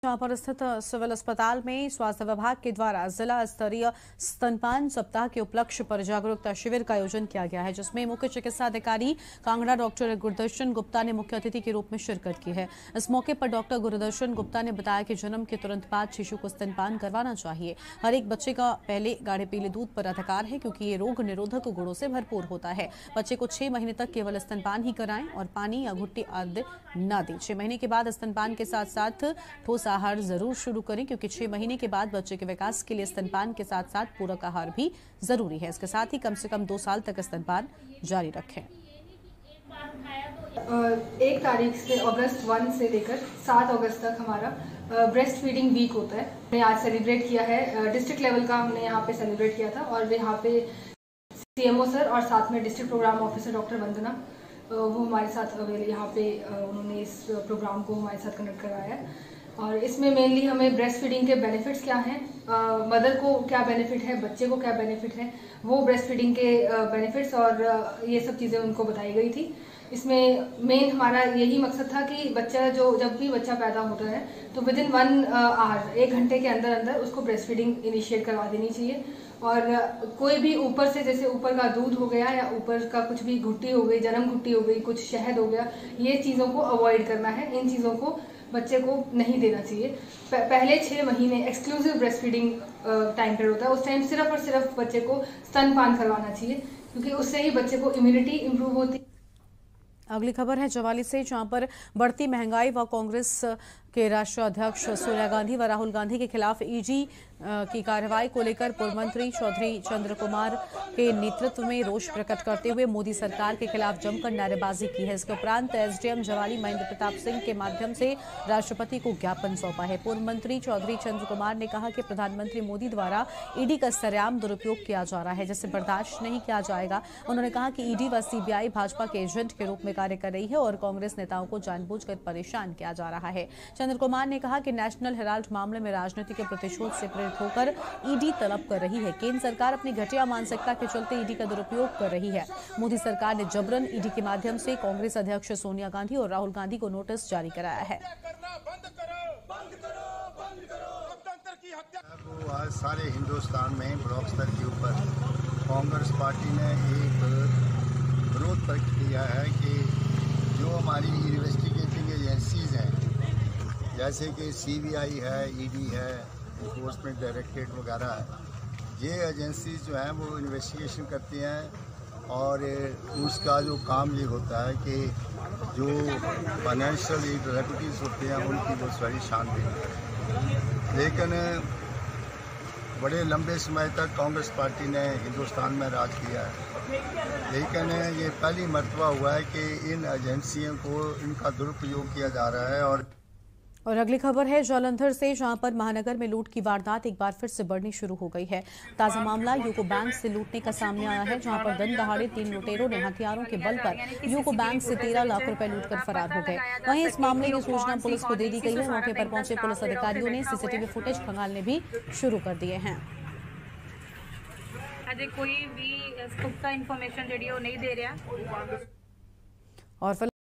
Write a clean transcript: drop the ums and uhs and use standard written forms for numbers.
जहां पर स्थित सिविल अस्पताल में स्वास्थ्य विभाग के द्वारा जिला स्तरीय स्तनपान सप्ताह के उपलक्ष्य पर जागरूकता शिविर का आयोजन किया गया है, जिसमें मुख्य चिकित्सा अधिकारी कांगड़ा डॉक्टर गुरदर्शन गुप्ता ने मुख्य अतिथि के रूप में शिरकत की है। इस मौके पर डॉक्टर गुरदर्शन गुप्ता ने बताया कि जन्म के तुरंत बाद शिशु को स्तनपान करवाना चाहिए। हर एक बच्चे का पहले गाढ़े पीले दूध पर अधिकार है, क्योंकि ये रोग निरोधक गुणों से भरपूर होता है। बच्चे को 6 महीने तक केवल स्तनपान ही कराएं और पानी या घुट्टी आदि न दें। 6 महीने के बाद स्तनपान के साथ साथ ठोस आहार जरूर शुरू करें, क्योंकि 6 महीने के बाद बच्चे के विकास के लिए स्तनपान के साथ साथ पूरक आहार भी जरूरी है। इसके साथ ही कम से कम 2 साल तक स्तनपान जारी रखें। 1 तारीख से अगस्त 1 से लेकर 7 अगस्त तक हमारा ब्रेस्ट फीडिंग वीक होता है। हमने आज सेलिब्रेट किया है, डिस्ट्रिक्ट लेवल का हमने यहाँ पे सेलिब्रेट किया था और यहाँ पे CMO सर और साथ में district program officer doctor Vandana वो हमारे साथ यहाँ पे उन्होंने इस प्रोग्राम को हमारे साथ कंडक्ट कराया है। और इसमें मेनली हमें ब्रेस्ट फीडिंग के बेनिफिट्स क्या हैं, मदर को क्या बेनिफिट है, बच्चे को क्या बेनिफिट है, वो ब्रेस्ट फीडिंग के बेनिफिट्स और ये सब चीज़ें उनको बताई गई थी। इसमें मेन हमारा यही मकसद था कि बच्चा जब भी बच्चा पैदा होता है तो विदिन 1 आवर 1 घंटे के अंदर अंदर उसको ब्रेस्ट फीडिंग इनिशिएट करवा देनी चाहिए। और कोई भी ऊपर से, जैसे ऊपर का दूध हो गया या ऊपर का कुछ भी घुट्टी हो गई, जन्म घुट्टी हो गई, कुछ शहद हो गया, ये चीज़ों को अवॉइड करना है। इन चीज़ों को बच्चे को नहीं देना चाहिए। पहले 6 महीने exclusive breast feeding time period होता है। उस टाइम सिर्फ और सिर्फ बच्चे को स्तनपान करवाना चाहिए, क्योंकि उससे ही बच्चे को इम्यूनिटी इंप्रूव होती है। अगली खबर है जवाली से, जहां पर बढ़ती महंगाई व कांग्रेस के राष्ट्रीय अध्यक्ष सोनिया गांधी व राहुल गांधी के खिलाफ ईडी की कार्रवाई को लेकर पूर्व मंत्री चौधरी चंद्र कुमार के नेतृत्व में रोष प्रकट करते हुए मोदी सरकार के खिलाफ जमकर नारेबाजी की है। इसके उपरांत SDM जवाली महेंद्र प्रताप सिंह के माध्यम से राष्ट्रपति को ज्ञापन सौंपा है। पूर्व मंत्री चौधरी चंद्र कुमार ने कहा कि प्रधानमंत्री मोदी द्वारा ईडी का सरेआम दुरुपयोग किया जा रहा है, जिसे बर्दाश्त नहीं किया जाएगा। उन्होंने कहा कि ईडी व CBI भाजपा के एजेंट के रूप में कार्य कर रही है और कांग्रेस नेताओं को जानबूझकर परेशान किया जा रहा है। चंद्र कुमार ने कहा कि नेशनल हेराल्ड मामले में राजनीति के प्रतिशोध से प्रेरित होकर ईडी तलब कर रही है। केंद्र सरकार अपनी घटिया मानसिकता के चलते ईडी का दुरुपयोग कर रही है। मोदी सरकार ने जबरन ईडी के माध्यम से कांग्रेस अध्यक्ष सोनिया गांधी और राहुल गांधी को नोटिस जारी कराया है। आज सारे हिंदुस्तान में ब्लॉक स्तर के ऊपर कांग्रेस पार्टी ने एक विरोध प्रकट किया है कि जो हमारी इन्वेस्टिगेटिंग एजेंसीज हैं, जैसे कि CBI है, ED है, इन्फोर्समेंट डायरेक्टरेट वगैरह है, ये एजेंसीज जो हैं वो इन्वेस्टिगेशन करती हैं और उसका जो काम ये होता है कि जो फाइनेंशियल इरेगुलरिटीज होते हैं उनकी वो सारी छानबीन करें। लेकिन बड़े लंबे समय तक कांग्रेस पार्टी ने हिंदुस्तान में राज किया है, लेकिन ये पहली मर्तबा हुआ है कि इन एजेंसियों को इनका दुरुपयोग किया जा रहा है। और अगली खबर है जालंधर से, जहां पर महानगर में लूट की वारदात एक बार फिर से बढ़नी शुरू हो गई है। ताजा मामला यूको बैंक से लूटने का सामने आया है, जहां पर दिन दहाड़े 3 लुटेरों ने हथियारों के बल पर यूको बैंक से 13 लाख रुपए लूटकर फरार हो गए। वहीं इस मामले की सूचना पुलिस को दे दी गई है। मौके पर पहुंचे पुलिस अधिकारियों ने CCTV फुटेज खंगालने भी शुरू कर दिए हैं। अजय कोई भी पुख्ता इन्फॉर्मेशन नहीं दे रहा और